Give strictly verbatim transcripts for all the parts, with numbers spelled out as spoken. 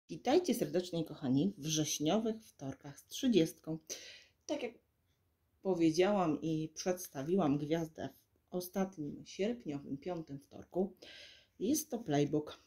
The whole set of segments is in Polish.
Witajcie serdecznie, kochani, w wrześniowych wtorkach z trzydziestką. Tak jak powiedziałam i przedstawiłam gwiazdę w ostatnim sierpniowym, piątym wtorku, jest to playbook.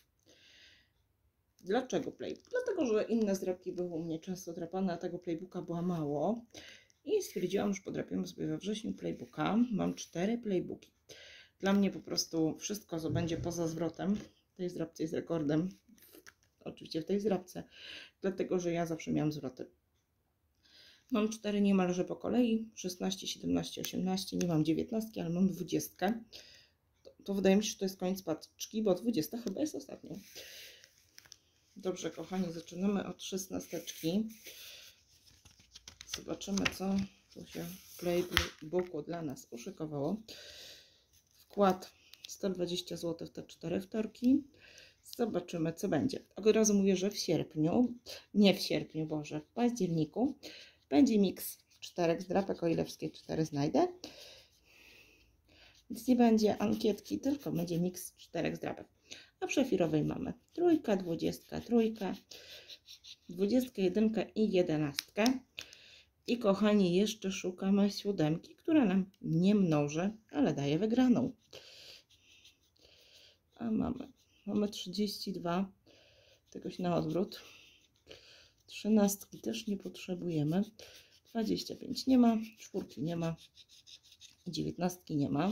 Dlaczego playbook? Dlatego, że inne zdrapki były u mnie często drapane, a tego playbooka było mało. I stwierdziłam, że podrapiemy sobie we wrześniu playbooka. Mam cztery playbooki. Dla mnie po prostu wszystko, co będzie poza zwrotem, w tej zdrapce jest rekordem. Oczywiście w tej zdrapce, dlatego że ja zawsze miałam zwroty. Mam cztery niemalże po kolei, szesnaście, siedemnaście, osiemnaście, nie mam dziewiętnastki, ale mam dwudziestkę. To, to wydaje mi się, że to jest koniec paczki, bo dwudziesta chyba jest ostatnią. Dobrze, kochani, zaczynamy od szesnasteczki. Zobaczymy, co tu się w playbooku dla nas uszykowało. Wkład sto dwadzieścia złotych w te cztery wtorki. Zobaczymy, co będzie. Od razu mówię, że w sierpniu, nie w sierpniu, Boże, w październiku będzie miks czterech zdrapek, o ile wszystkie cztery znajdę. Więc nie będzie ankietki, tylko będzie miks czterech zdrapek. A w szafirowej mamy trójkę, dwudziestkę, trójkę, dwudziestkę, jedynkę i jedenastkę. I kochani, jeszcze szukamy siódemki, która nam nie mnoży, ale daje wygraną. A mamy, mamy trzydzieści dwa, tegoś na odwrót. Trzynastki też nie potrzebujemy. dwadzieścia pięć nie ma, czwórki nie ma, dziewiętnastki nie ma.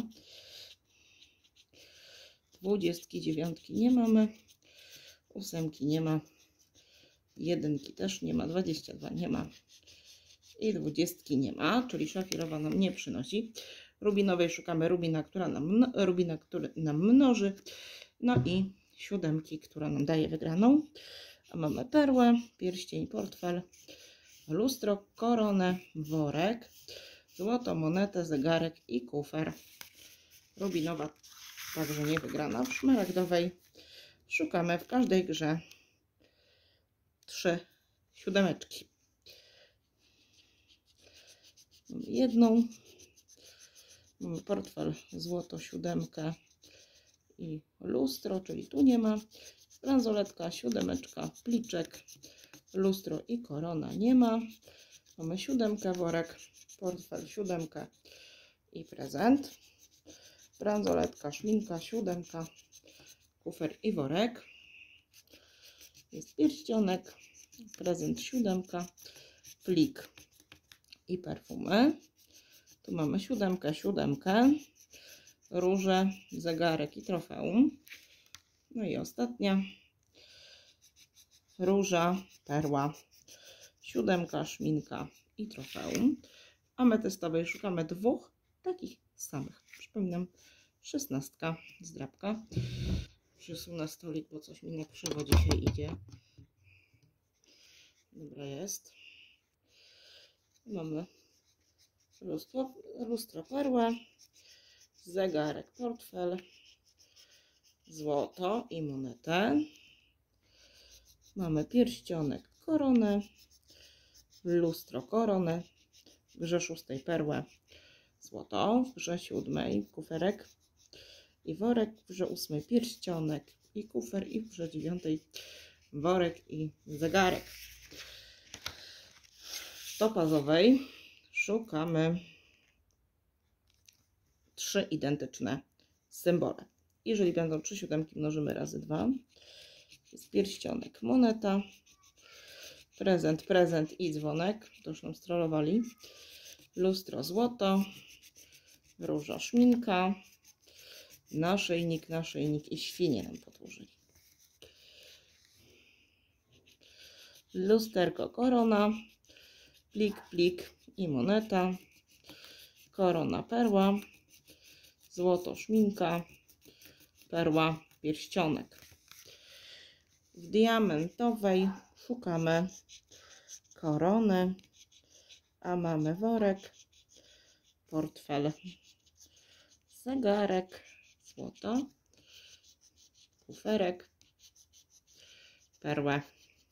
Dwudziestki, dziewiątki nie mamy, ósemki nie ma, jedynki też nie ma, dwadzieścia dwa nie ma i dwudziestki nie ma, czyli szafirowa nam nie przynosi. Rubinowej szukamy rubina, która nam, rubina, który nam mnoży, no i siódemki, która nam daje wygraną. A mamy perłę, pierścień, portfel, lustro, koronę, worek, złoto, monetę, zegarek i kufer. Rubinowa także nie wygrana. W szmaragdowej szukamy w każdej grze trzy siódemeczki. Mamy jedną, mamy portfel, złoto, siódemkę i lustro, czyli tu nie ma. Bransoletka, siódemeczka, pliczek, lustro i korona nie ma. Mamy siódemkę, worek, portfel, siódemkę i prezent. Bransoletka, szminka, siódemka, kufer i worek. Jest pierścionek, prezent, siódemka, plik i perfumy. Tu mamy siódemkę, siódemkę, róże, zegarek i trofeum. No i ostatnia róża, perła, siódemka, szminka i trofeum. Ametystowej szukamy dwóch takich samych. Przypominam, szesnastka zdrapka. Przesunę stolik, bo coś mi na krzywo dzisiaj idzie. Dobra jest. Mamy lustro, lustro perła, zegarek, portfel, złoto i monetę. Mamy pierścionek, koronę, lustro, koronę, w grze szóstej perłę, złoto, w grze siódmej kuferek i worek, w grze ósmej pierścionek i kufer i w grze dziewiątej worek i zegarek. W topazowej szukamy trzy identyczne symbole. Jeżeli będą trzy siódemki, mnożymy razy dwa. Jest pierścionek, moneta, prezent, prezent i dzwonek. To już nam strollowali. Lustro, złoto, róża, szminka, naszyjnik, naszyjnik i świnie nam podłożyli. Lusterko, korona, plik, plik i moneta, korona, perła, złoto, szminka, perła, pierścionek. W diamentowej szukamy korony, a mamy worek, portfel, zegarek, złoto, kuferek, perłę,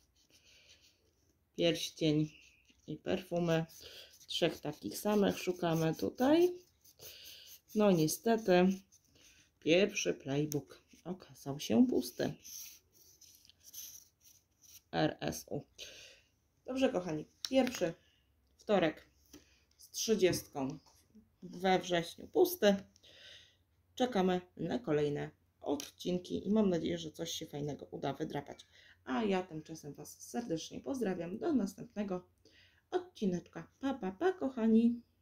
pierścień i perfumy. Trzech takich samych szukamy tutaj. No niestety pierwszy playbook okazał się pusty. R S U. Dobrze, kochani, pierwszy wtorek z trzydziestką we wrześniu pusty. Czekamy na kolejne odcinki i mam nadzieję, że coś się fajnego uda wydrapać. A ja tymczasem Was serdecznie pozdrawiam. Do następnego odcineczka. Pa, pa, pa, kochani.